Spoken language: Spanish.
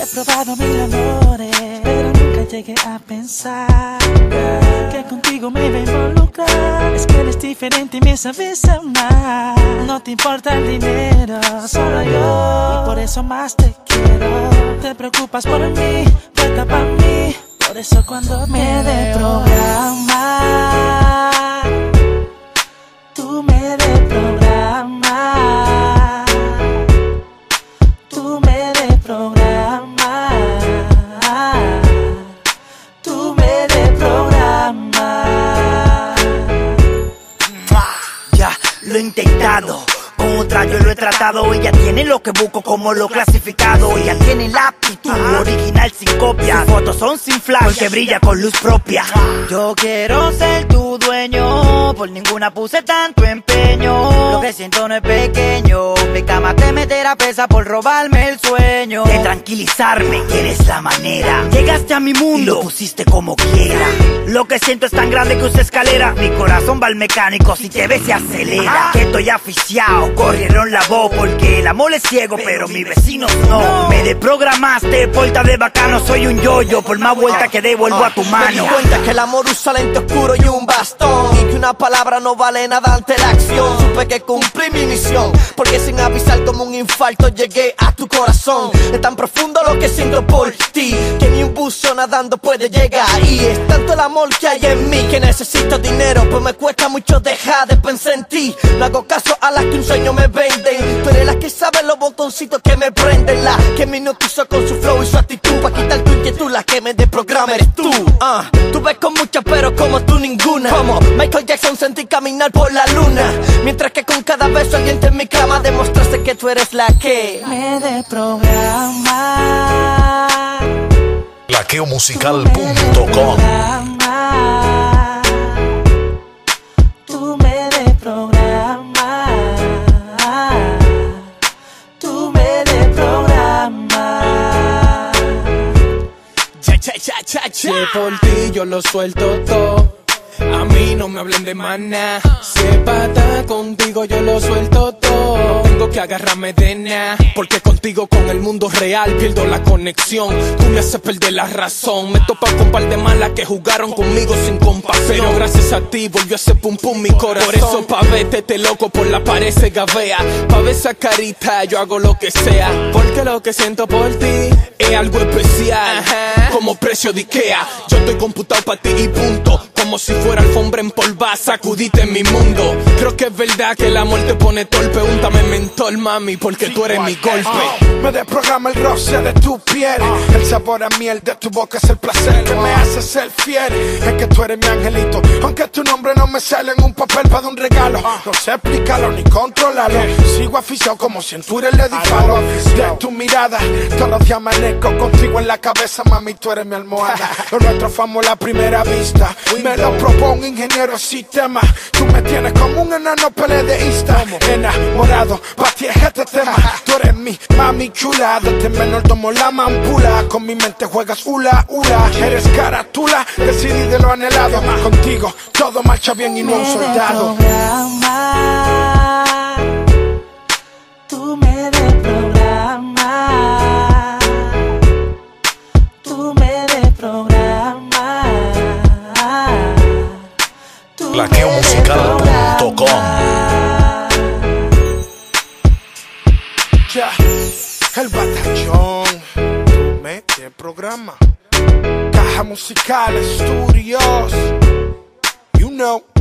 He probado mil amores, pero nunca llegué a pensar que contigo me iba a involucrar. Es que eres diferente y me sabes amar. No te importa el dinero, solo yo. Y por eso más te quiero. Te preocupas por mí, puesta para mí. Por eso cuando me deprogramas, tú me deprogramas. Tú me deprogramas. Tú me deprogramas. Ya lo he intentado. Con otra yo lo he tratado. Ella tiene lo que busco como lo clasificado. Ella tiene la aptitud original sin copia. Sus fotos son sin flash porque brilla con luz propia. Yo quiero ser tu dueño, por ninguna puse tanto empeño. Lo que siento no es pequeño. Mi cama te meterá presa por robarme el sueño. De tranquilizarme quieres la manera. Llegaste a mi mundo y lo pusiste como quiera. Lo que siento es tan grande que usa escalera. Mi corazón va al mecánico, si te ves se acelera. Que estoy aficiado, corrieron la voz porque el amor es ciego, pero mis vecinos no. Me deprogramaste, porta de bacano. Soy un yoyo, por más vuelta que dé vuelvo a tu mano. Me di cuenta que el amor usa lente oscuro y un bastón, y que una palabra no vale nada ante la acción. Supe que cumplí mi misión, porque sin avisar como un infarto llegué a tu corazón. Es tan profundo lo que siento por ti, que ni un buzo nadando puede llegar. Y es tanto el amor que hay en mí, que necesito dinero, pues me cuesta mucho dejar de pensar en ti. No hago caso a las que un sueño me venden. Tú eres la que sabe los botoncitos que me prenden, la que me hipnotizó con su flow y su actitud. Pa' quitar tu inquietud, la que me desprograma eres tú. Tú ves con muchas pero como tú ninguna. Como Michael Jackson sentí caminar por la luna, mientras que con cada beso aliento en mi cama demostraste que tú eres la que me deprograma. Laqueomusical.com. Tú me deprogramas. Tú me deprogramas. Si es por ti yo lo suelto todo, a mí no me hablen de maná. Si es pata contigo yo lo suelto todo, no tengo que agarrarme de nada, porque contigo con el mundo real pierdo la conexión. Tú me haces perder la razón. Me topa con par de malas que jugaron conmigo sin compasión, pero gracias a ti volvió a hacer pum pum mi corazón. Por eso pa' verte te loco por la pared se gavea. Pa' ver esa carita yo hago lo que sea, porque lo que siento por ti es algo especial, como precio de Ikea. Yo estoy computado pa' ti y punto, como si fuera alfombra en polva, sacudite en mi mundo. Creo que es verdad que el amor te pone torpe. Úntame mentor, mami, porque tú eres mi golpe. Me desprograma el roce de tu piel, el sabor a miel de tu boca es el placer que me hace ser fiel. Es que tú eres mi angelito, aunque tu nombre no me sale en un papel para un regalo. No sé explicarlo ni controlarlo, sigo aficiado como si en tú eres Lady Falo. De tu mirada, todos los días amanezco contigo en la cabeza, mami, tú eres mi almohada. Lo nuestro fue amor a la primera vista, me lo propongo un ingeniero sistema. Tú me tienes como un enano peledeísta, enamorado, pa' ti es este tema. Tú eres mi mami chula, desde menor tomo la mampula. Con mi mente juegas hula hula, eres carátula, decidí de lo anhelado. Contigo todo marcha bien y no un soldado. Tú me deprogramas. Tú me deprogramas. Laqueomusical.com. Ya, el batallón, tú me deprograma. Caja Musical Studios, you know.